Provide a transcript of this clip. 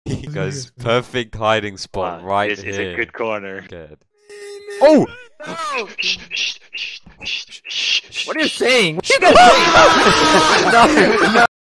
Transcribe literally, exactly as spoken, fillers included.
He goes, perfect hiding spot Wow, right this here. is a good corner. Good. Oh! What are you saying? What are you guys saying? No, no.